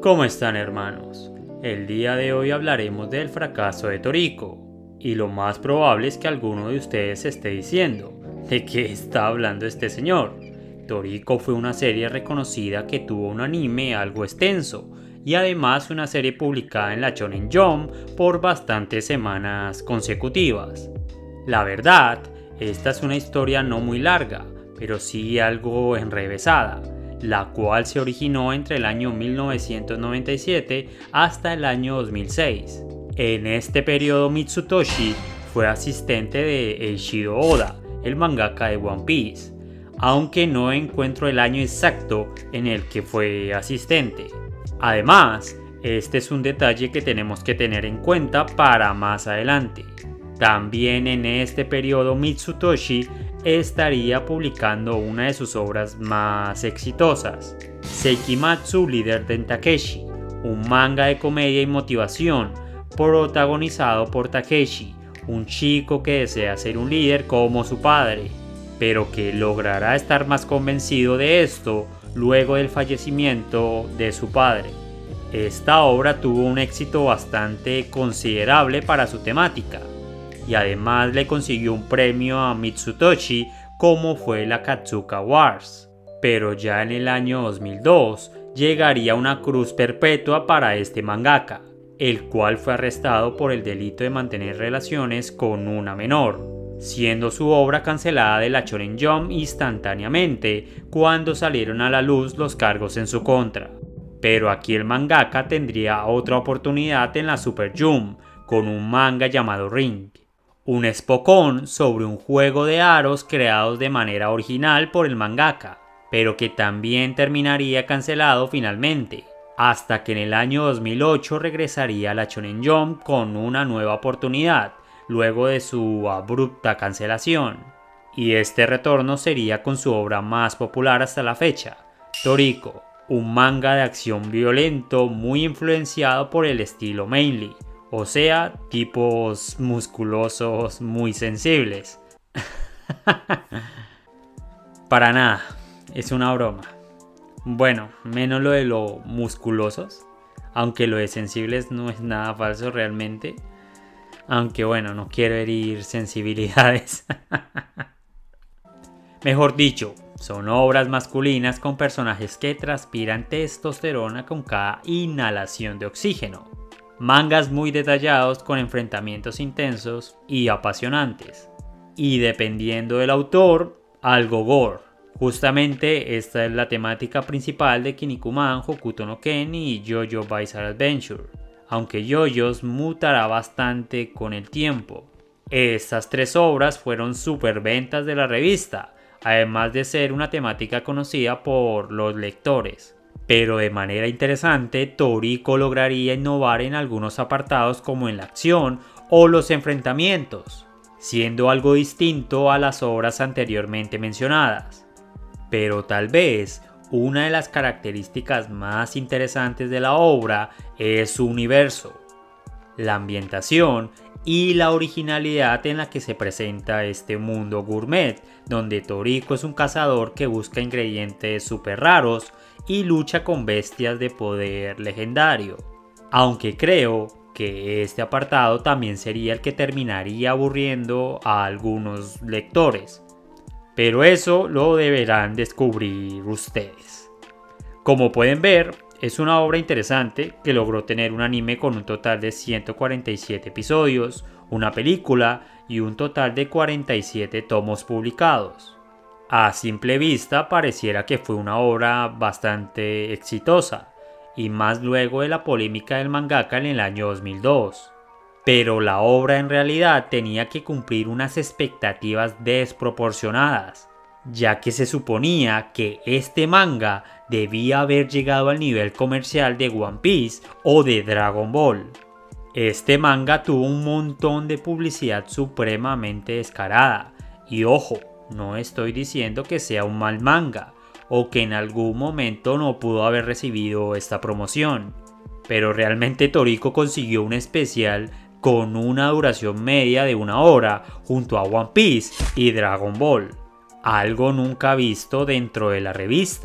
¿Cómo están, hermanos? El día de hoy hablaremos del fracaso de Toriko, y lo más probable es que alguno de ustedes esté diciendo, ¿de qué está hablando este señor? Toriko fue una serie reconocida que tuvo un anime algo extenso, y además una serie publicada en la Shonen Jump por bastantes semanas consecutivas. La verdad, esta es una historia no muy larga, pero sí algo enrevesada, la cual se originó entre el año 1997 hasta el año 2006. En este periodo Mitsutoshi fue asistente de Eiichiro Oda, el mangaka de One Piece, aunque no encuentro el año exacto en el que fue asistente. Además, este es un detalle que tenemos que tener en cuenta para más adelante. También en este periodo Mitsutoshi estaría publicando una de sus obras más exitosas, Seikimatsu Leader Den Takeshi, un manga de comedia y motivación protagonizado por Takeshi, un chico que desea ser un líder como su padre, pero que logrará estar más convencido de esto luego del fallecimiento de su padre. Esta obra tuvo un éxito bastante considerable para su temática, y además le consiguió un premio a Mitsutoshi como fue la Katsuka Wars. Pero ya en el año 2002 llegaría una cruz perpetua para este mangaka, el cual fue arrestado por el delito de mantener relaciones con una menor, siendo su obra cancelada de la Shonen Jump instantáneamente cuando salieron a la luz los cargos en su contra. Pero aquí el mangaka tendría otra oportunidad en la Super Jump con un manga llamado Ring, un espocón sobre un juego de aros creados de manera original por el mangaka, pero que también terminaría cancelado finalmente, hasta que en el año 2008 regresaría a la Shonen Jump con una nueva oportunidad, luego de su abrupta cancelación. Y este retorno sería con su obra más popular hasta la fecha, Toriko, un manga de acción violento muy influenciado por el estilo mainly, o sea, tipos musculosos muy sensibles. Para nada, es una broma. Bueno, menos lo de lo musculosos, aunque lo de sensibles no es nada falso realmente. Aunque bueno, no quiero herir sensibilidades. Mejor dicho, son obras masculinas con personajes que transpiran testosterona con cada inhalación de oxígeno. Mangas muy detallados con enfrentamientos intensos y apasionantes. Y dependiendo del autor, algo gore. Justamente esta es la temática principal de Kinnikuman, Hokuto no Ken y JoJo Bizarre Adventure, aunque JoJo's mutará bastante con el tiempo. Estas tres obras fueron superventas de la revista, además de ser una temática conocida por los lectores. Pero de manera interesante, Toriko lograría innovar en algunos apartados como en la acción o los enfrentamientos, siendo algo distinto a las obras anteriormente mencionadas. Pero tal vez una de las características más interesantes de la obra es su universo, la ambientación y la originalidad en la que se presenta este mundo gourmet, donde Toriko es un cazador que busca ingredientes súper raros y lucha con bestias de poder legendario. Aunque creo que este apartado también sería el que terminaría aburriendo a algunos lectores, pero eso lo deberán descubrir ustedes. Como pueden ver, es una obra interesante que logró tener un anime con un total de 147 episodios, una película y un total de 47 tomos publicados. A simple vista pareciera que fue una obra bastante exitosa, y más luego de la polémica del mangaka en el año 2002. Pero la obra en realidad tenía que cumplir unas expectativas desproporcionadas, ya que se suponía que este manga debía haber llegado al nivel comercial de One Piece o de Dragon Ball. Este manga tuvo un montón de publicidad supremamente descarada, y ojo, no estoy diciendo que sea un mal manga, o que en algún momento no pudo haber recibido esta promoción, pero realmente Toriko consiguió un especial con una duración media de 1 hora junto a One Piece y Dragon Ball, algo nunca visto dentro de la revista,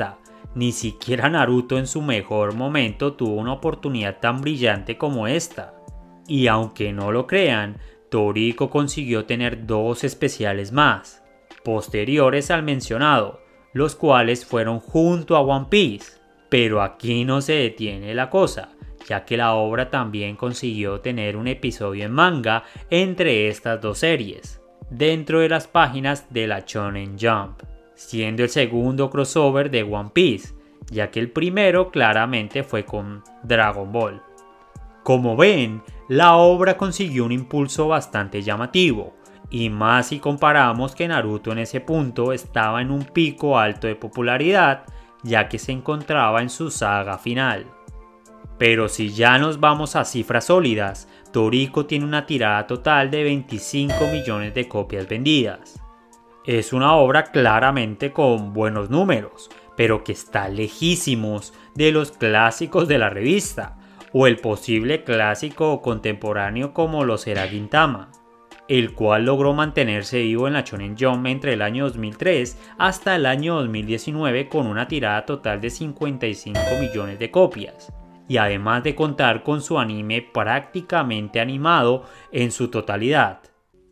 Ni siquiera Naruto en su mejor momento tuvo una oportunidad tan brillante como esta. Y aunque no lo crean, Toriko consiguió tener 2 especiales más, posteriores al mencionado, los cuales fueron junto a One Piece. Pero aquí no se detiene la cosa, ya que la obra también consiguió tener un episodio en manga entre estas 2 series, dentro de las páginas de la Shonen Jump, siendo el segundo crossover de One Piece, ya que el primero claramente fue con Dragon Ball. Como ven, la obra consiguió un impulso bastante llamativo, y más si comparamos que Naruto en ese punto estaba en un pico alto de popularidad, ya que se encontraba en su saga final. Pero si ya nos vamos a cifras sólidas, Toriko tiene una tirada total de 25 millones de copias vendidas. Es una obra claramente con buenos números, pero que está lejísimos de los clásicos de la revista, o el posible clásico contemporáneo como lo será Gintama, el cual logró mantenerse vivo en la Shonen Jump entre el año 2003 hasta el año 2019 con una tirada total de 55 millones de copias, y además de contar con su anime prácticamente animado en su totalidad.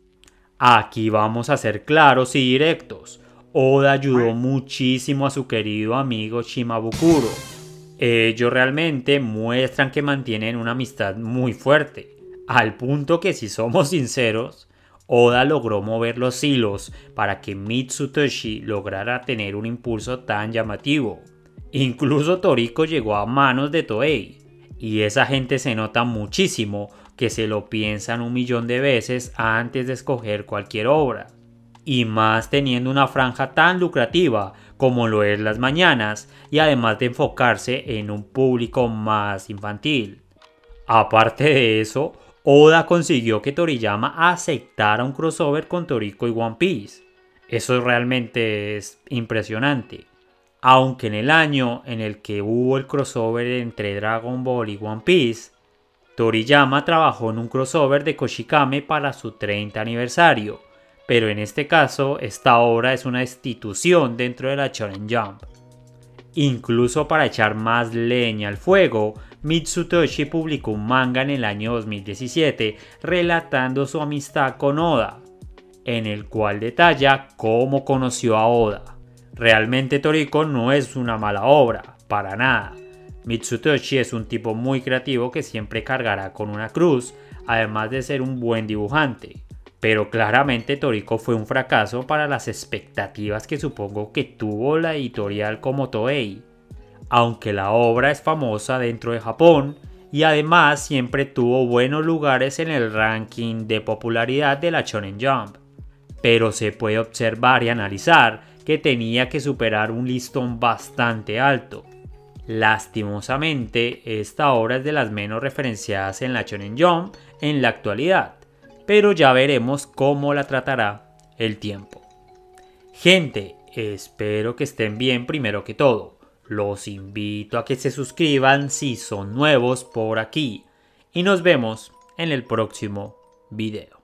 Aquí vamos a ser claros y directos. Oda ayudó muchísimo a su querido amigo Shimabukuro. Ellos realmente muestran que mantienen una amistad muy fuerte, al punto que si somos sinceros, Oda logró mover los hilos para que Mitsutoshi lograra tener un impulso tan llamativo. Incluso Toriko llegó a manos de Toei, y esa gente se nota muchísimo que se lo piensan 1.000.000 de veces antes de escoger cualquier obra, y más teniendo una franja tan lucrativa como lo es Las Mañanas, y además de enfocarse en un público más infantil. Aparte de eso, Oda consiguió que Toriyama aceptara un crossover con Toriko y One Piece. Eso realmente es impresionante. Aunque en el año en el que hubo el crossover entre Dragon Ball y One Piece, Toriyama trabajó en un crossover de Koshikame para su 30 aniversario, pero en este caso esta obra es una institución dentro de la Shonen Jump. Incluso para echar más leña al fuego, Mitsutoshi publicó un manga en el año 2017 relatando su amistad con Oda, en el cual detalla cómo conoció a Oda. Realmente Toriko no es una mala obra, para nada. Mitsutoshi es un tipo muy creativo que siempre cargará con una cruz, además de ser un buen dibujante. Pero claramente Toriko fue un fracaso para las expectativas que supongo que tuvo la editorial como Toei. Aunque la obra es famosa dentro de Japón y además siempre tuvo buenos lugares en el ranking de popularidad de la Shonen Jump. Pero se puede observar y analizar que tenía que superar un listón bastante alto. Lastimosamente, esta obra es de las menos referenciadas en la Shonen Jump en la actualidad, pero ya veremos cómo la tratará el tiempo. Gente, espero que estén bien primero que todo. Los invito a que se suscriban si son nuevos por aquí y nos vemos en el próximo video.